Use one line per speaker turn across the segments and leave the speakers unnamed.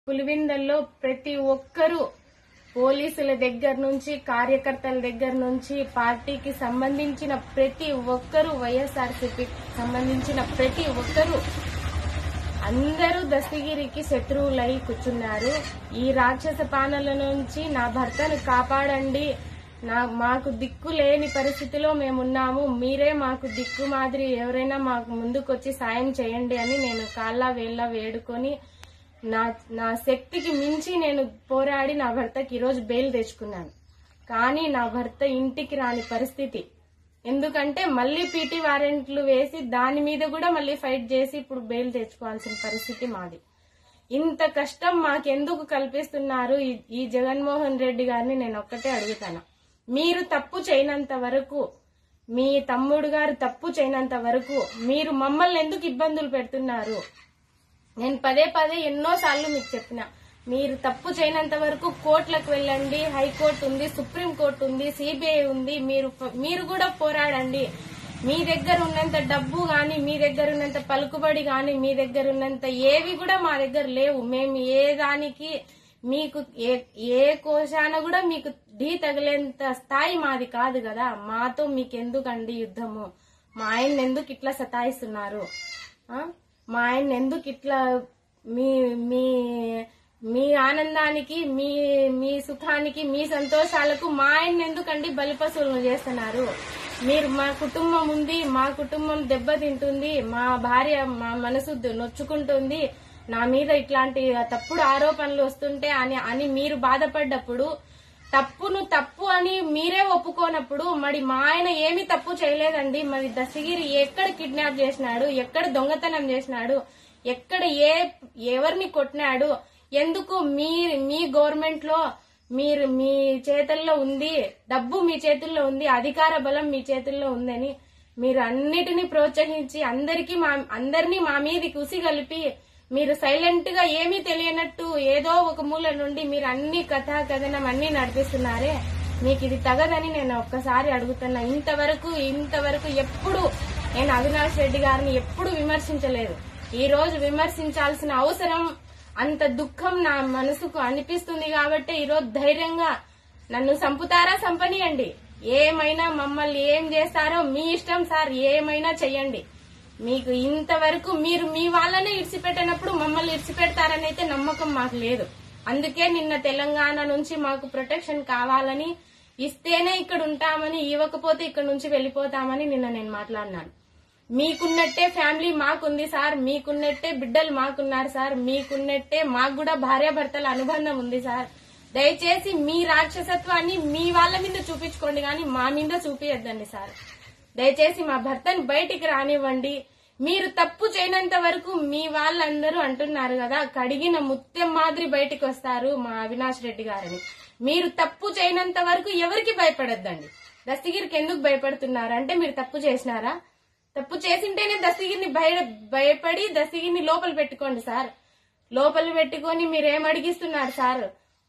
పులివెందుల్లో ప్రతి ఒక్కరూ పోలీసుల దగ్గర నుంచి కార్యకర్తల దగ్గర నుంచి పార్టీకి సంబంధించిన ప్రతి ఒక్కరూ వైఎస్ఆర్సీపీకి సంబంధించిన ప్రతి ఒక్కరూ అందరూ దస్తగిరికి శత్రువులై కూర్చున్నారు. ఈ రాక్షస పాలన నుంచి నా భర్తను కాపాడండి, మాకు దిక్కు లేని పరిస్థితిలో మేమున్నాము, మీరే మాకు దిక్కు మాదిరి ఎవరైనా మాకు ముందుకొచ్చి సాయం చేయండి అని నేను కాళ్ళ వేళ్ళ వేడుకొని నా శక్తికి మించి నేను పోరాడి నా భర్తకి ఈరోజు బెయిల్ తెచ్చుకున్నాను. కానీ నా భర్త ఇంటికి రాని పరిస్థితి. ఎందుకంటే మళ్లీ పీటీ వారెంట్లు వేసి దాని మీద కూడా మళ్లీ ఫైట్ చేసి ఇప్పుడు బెయిల్ తెచ్చుకోవాల్సిన పరిస్థితి మాది. ఇంత కష్టం మాకెందుకు కల్పిస్తున్నారు ఈ జగన్మోహన్ రెడ్డి గారిని నేను ఒక్కటే అడుగుతాను. మీరు తప్పు చేయనంత వరకు, మీ తమ్ముడు గారు తప్పు చేయనంత వరకు మీరు మమ్మల్ని ఎందుకు ఇబ్బందులు పెడుతున్నారు? నేను పదే ఎన్నోసార్లు మీకు చెప్పిన, మీరు తప్పు చేయనంత వరకు కోర్టులకు వెళ్ళండి, హైకోర్టు ఉంది, సుప్రీంకోర్టు ఉంది, సిబిఐ ఉంది, మీరు కూడా పోరాడండి. మీ దగ్గర ఉన్నంత డబ్బు గాని, మీ దగ్గర ఉన్నంత పలుకుబడి గాని, మీ దగ్గర ఉన్నంత ఏవి కూడా మా దగ్గర లేవు. మేము ఏ దానికి మీకు ఏ కోశాన కూడా మీకు ఢీ తగిలేంత స్థాయి మాది కాదు కదా. మాతో మీకెందుకండి యుద్ధము? మా ఆయన ఎందుకు ఇట్లా సతాయిస్తున్నారు? మా ఆయన ఎందుకు ఇట్లా మీ ఆనందానికి, మీ సుఖానికి, మీ సంతోషాలకు మా ఆయన ఎందుకండి బలిపశువులను చేస్తున్నారు? మీరు మా కుటుంబం ఉంది, మా కుటుంబం దెబ్బతింటుంది, మా భార్య మా మనసు నొచ్చుకుంటుంది, నా మీద ఇట్లాంటి తప్పుడు ఆరోపణలు వస్తుంటే అని మీరు బాధపడ్డప్పుడు, తప్పును తప్పు అని మీరే ఒప్పుకోనప్పుడు, మరి మా ఆయన ఏమీ తప్పు చేయలేదండి. మరి దస్తగిరి ఎక్కడ కిడ్నాప్ చేసినాడు, ఎక్కడ దొంగతనం చేసినాడు, ఎక్కడ ఎవరిని కొట్టినాడు? ఎందుకు మీ గవర్నమెంట్ లో మీ చేతుల్లో ఉంది, డబ్బు మీ చేతుల్లో ఉంది, అధికార బలం మీ చేతుల్లో ఉందని మీరు అన్నిటినీ ప్రోత్సహించి అందరినీ మా మీదకి ఉసిగలిపి మీరు సైలెంట్ గా ఏమీ తెలియనట్టు ఏదో ఒక మూల నుండి మీరు అన్ని కథనం అన్ని నడిపిస్తున్నారే. మీకు ఇది తగదని నేను ఒక్కసారి అడుగుతున్నా. ఇంతవరకు ఎప్పుడు నేను అవినాష్ రెడ్డి గారిని ఎప్పుడు విమర్శించలేదు. ఈ రోజు విమర్శించాల్సిన అవసరం, అంత దుఃఖం నా మనసుకు అనిపిస్తుంది కాబట్టి ఈరోజు ధైర్యంగా నన్ను చంపుతారా చంపనియండి, ఏమైనా మమ్మల్ని ఏం చేస్తారో మీ ఇష్టం సార్, ఏమైనా చెయ్యండి. మీకు ఇంతవరకు మీరు మీ వాళ్ళనే ఇడిచిపెట్టినప్పుడు మమ్మల్ని ఇడిచిపెడతారని అయితే నమ్మకం మాకు లేదు. అందుకే నిన్న తెలంగాణ నుంచి మాకు ప్రొటెక్షన్ కావాలని, ఇస్తేనే ఇక్కడ ఉంటామని, ఇవ్వకపోతే ఇక్కడ నుంచి వెళ్లిపోతామని నిన్న నేను మాట్లాడినాను. మీకున్నట్టే ఫ్యామిలీ మాకుంది సార్, మీకున్నట్టే బిడ్డలు మాకున్నారు సార్, మీకున్నట్టే మాకు కూడా భార్యాభర్తల అనుబంధం ఉంది సార్. దయచేసి మీ రాక్షసత్వాన్ని మీ వాళ్ళ మీద చూపించుకోండి గాని మా మీద చూపియద్దండి సార్. దయచేసి మా భర్తను బయటికి రానివ్వండి. మీరు తప్పు చేయనంత వరకు మీ వాళ్ళందరూ అంటున్నారు కదా, కడిగిన ముత్యం మాదిరి బయటికి వస్తారు మా అవినాష్ రెడ్డి గారని. మీరు తప్పు చేయనంత వరకు ఎవరికి భయపడద్దండి. దస్తగిరికి ఎందుకు భయపడుతున్నారు అంటే, మీరు తప్పు చేసినారా? తప్పు చేసింటేనే దస్తగిరిని భయపడి దస్తగిరిని లోపల పెట్టుకోండి సార్. లోపల పెట్టుకొని మీరేం అడిగిస్తున్నారు సార్?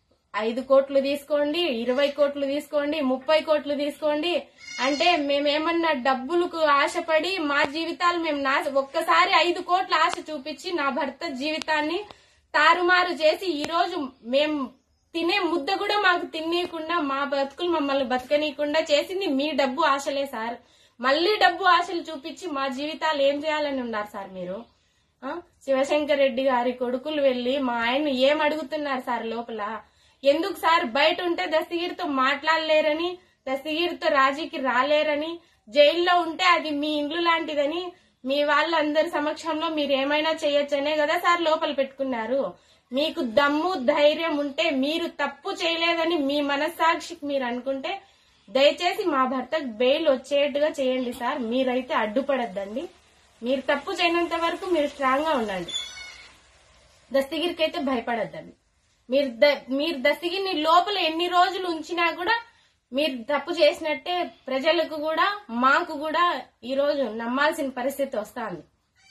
5 కోట్లు తీసుకోండి, 20 కోట్లు తీసుకోండి, 30 కోట్లు తీసుకోండి అంటే మేమేమన్నా డబ్బులకు ఆశపడి మా జీవితాలు మేము ఒక్కసారి 5 కోట్ల ఆశ చూపించి నా భర్త జీవితాన్ని తారుమారు చేసి ఈ రోజు మేము తినే ముద్ద కూడా మాకు తినేయకుండా, మా బతుకులు మమ్మల్ని బతకనీయకుండా చేసింది మీ డబ్బు ఆశలే సార్. మళ్లీ డబ్బు ఆశలు చూపించి మా జీవితాలు ఏం చేయాలని ఉన్నారు సార్ మీరు? శివశంకర్ రెడ్డి గారి కొడుకులు వెళ్లి మా ఆయన ఏం అడుగుతున్నారు సార్ లోపల? ఎందుకు సార్ బయట ఉంటే దస్తగిరితో మాట్లాడలేరని, దస్తగిరితో రాజీకి రాలేరని, జైల్లో ఉంటే అది మీ ఇండ్లు లాంటిదని మీ వాళ్ళందరి సమక్షంలో మీరు ఏమైనా చేయొచ్చనే కదా సార్ లోపల పెట్టుకున్నారు. మీకు దమ్ము ధైర్యం ఉంటే, మీరు తప్పు చేయలేదని మీ మనస్సాక్షికి మీరు అనుకుంటే దయచేసి మా భర్తకు బెయిల్ వచ్చేట్టుగా చేయండి సార్. మీరైతే అడ్డుపడద్దండి. మీరు తప్పు చేయనంత వరకు మీరు స్ట్రాంగ్ గా ఉండండి. దస్తగిరికి అయితే భయపడద్దండి. మీరు దస్తగిరిని లోపల ఎన్ని రోజులు ఉంచినా కూడా మీరు తప్పు చేసినట్టే ప్రజలకు కూడా మాకు కూడా ఈ రోజు నమ్మాల్సిన పరిస్థితి వస్తుంది.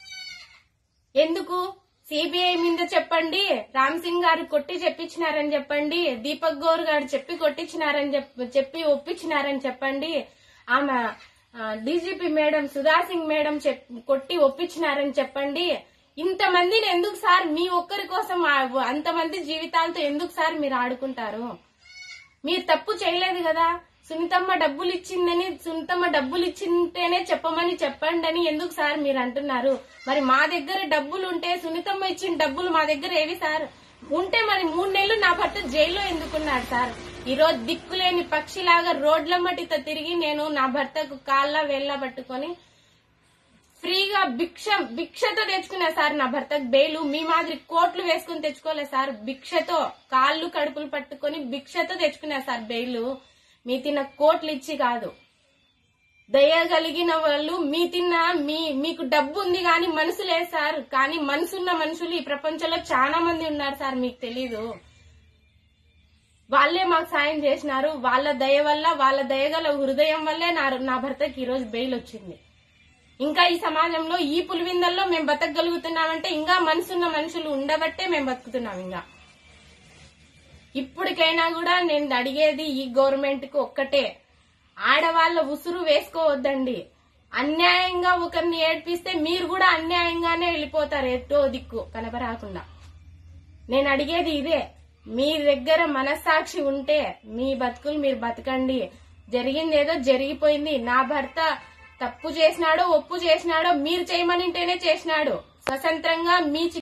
ఎందుకు? సిబిఐ మీద చెప్పండి, రామ్ సింగ్ గారు కొట్టి చెప్పించినారని చెప్పండి, దీపక్ గౌర్ గారు చెప్పి కొట్టించినారని చెప్పి ఒప్పించినారని చెప్పండి, ఆమె DGP madam Sudha Singh madam కొట్టి ఒప్పించినారని చెప్పండి. ఇంతమందిని ఎందుకు సార్ మీ ఒక్కరి కోసం అంతమంది జీవితాలతో ఎందుకు సార్ మీరు ఆడుకుంటారు? మీరు తప్పు చేయలేదు కదా. సునీతమ్మ డబ్బులు ఇచ్చిందని, సునీతమ్మ డబ్బులు ఇచ్చింటేనే చెప్పమని చెప్పండి అని ఎందుకు సార్ మీరు అంటున్నారు? మరి మా దగ్గర డబ్బులు ఉంటే సునీతమ్మ ఇచ్చిన డబ్బులు మా దగ్గర ఏవి సార్? ఉంటే మరి 3 నెలలు నా భర్త జైల్లో ఎందుకున్నాడు సార్? ఈ రోజు దిక్కులేని పక్షిలాగా రోడ్ల మట్టితో తిరిగి నేను నా భర్తకు కాళ్ళ వేళ్ళ పట్టుకొని ఫ్రీగా భిక్షతో తెచ్చుకున్నా సార్. నా భర్తకు బెయిల్ మీ మాదిరి కోట్లు వేసుకుని తెచ్చుకోలేదు సార్. భిక్షతో కాళ్ళు కడుపులు పట్టుకొని భిక్షతో తెచ్చుకున్నా సార్ బెయిల్. మీ తిన్న కోట్లు ఇచ్చి కాదు. దయగలిగిన వాళ్ళు మీకు డబ్బు ఉంది కానీ మనసు లేదు సార్. కానీ మనసున్న మనుషులు ఈ ప్రపంచంలో చాలా మంది ఉన్నారు సార్, మీకు తెలీదు. వాళ్లే మాకు సాయం చేసినారు. వాళ్ళ దయ వల్ల, వాళ్ళ దయగల హృదయం వల్లే నా భర్తకి ఈ రోజు బెయిల్ వచ్చింది. ఇంకా ఈ సమాజంలో ఈ పులివిందల్లో మేము బతకగలుగుతున్నామంటే ఇంకా మనసున్న మనుషులు ఉండబట్టే మేము బతుకుతున్నాం. ఇంకా ఇప్పటికైనా కూడా నేను అడిగేది ఈ గవర్నమెంట్ కు ఒక్కటే, ఆడవాళ్ల ఉసురు వేసుకోవద్దండి. అన్యాయంగా ఒకరిని ఏడ్పిస్తే మీరు కూడా అన్యాయంగానే వెళ్ళిపోతారు, ఎట్టో దిక్కు కనపరాకుండా. నేను అడిగేది ఇదే, మీ దగ్గర మనస్సాక్షి ఉంటే మీ బతుకులు మీరు బతకండి. జరిగిందేదో జరిగిపోయింది. నా భర్త తప్పు చేసినాడో ఒప్పు చేసినాడో మీరు చేయమనింటేనే చేసినాడు. స్వతంత్రంగా మీ